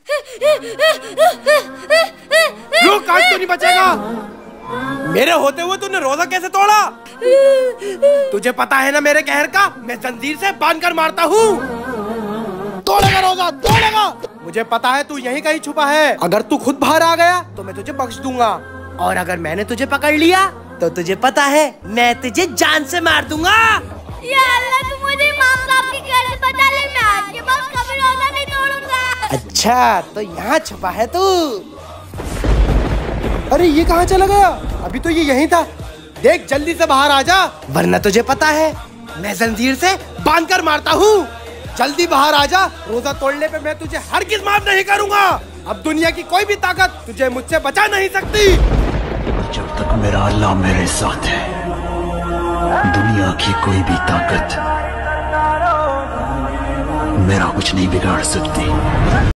रुक, आज तो नहीं बचेगा। मेरे होते हुए तूने रोजा कैसे तोड़ा? तुझे पता है ना मेरे कहर का, मैं जंजीर से बांध कर मारता हूँ। तोड़ेगा रोजा, तोड़ेगा। मुझे पता है तू यहीं कहीं छुपा है। अगर तू खुद बाहर आ गया तो मैं तुझे बख्श दूंगा, और अगर मैंने तुझे पकड़ लिया तो तुझे पता है मैं तुझे जान से मार दूंगा। या अल्लाह, तू मुझे इमाम साहब की घर से बचा ले, मैं आपके पास कभी रोजा नहीं तोड़ूंगा। अच्छा, तो यहाँ छुपा है तू। अरे ये कहाँ चला गया? अभी तो ये यहीं था। देख, जल्दी से बाहर आ जा, वरना तुझे पता है मैं जंजीर से बांध कर मारता हूँ। जल्दी बाहर आ जा, रोजा तोड़ने पे मैं तुझे हरगिज़ माफ नहीं करूँगा। अब दुनिया की कोई भी ताकत तुझे मुझसे बचा नहीं सकती। जब तक मेरा अल्लाह मेरे साथ है, दुनिया की कोई भी ताकत मेरा कुछ नहीं बिगाड़ सकती।